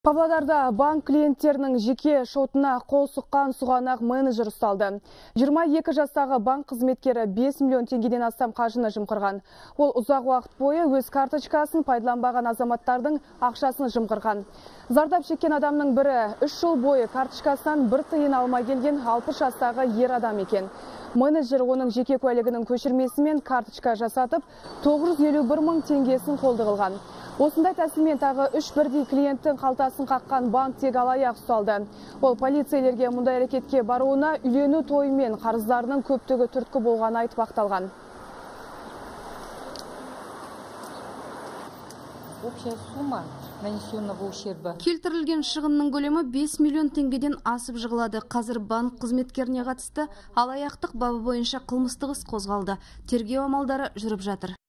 Павлодарда банк клиенттерінің жеке шотына қол сұққан сұғанақ менеджер ұсталды. 22 жастағы банк қызметкері 5 миллион теңгеден астам қаржыны жымқырған. Ол ұзақ уақыт бойы өз карточкасын пайдаланбаған азаматтардың ақшасын жымқырған. Зардап шеккен адамның бірі 3 жыл бойы карточкасынан бір тиын алмай келген 60 жастағы ер адам екен. Менеджер оның жеке куәлігінің көшірмесімен карточка жасатып, 951 мың теңгесін қолды қылған. Осындай тәсілмен тағы 3 бірдей клиенттің қалтасын қаққан банктегі алаяқ ұсталды. Ол полицейлерге мұндай әрекетке баруына үйлену тойы мен қарыздарының көптігі түрткі болғаны айтып ақталған. Общая сумма нанесенного ущерба. Келтірілген шығынның көлемі 5 миллион теңгеден асып жығылады. Қазір банк қызметкеріне қатысты алаяқтық бабы бойынша қылмыстық іс қозғалды. Тергеу амалдары жүріп жатыр.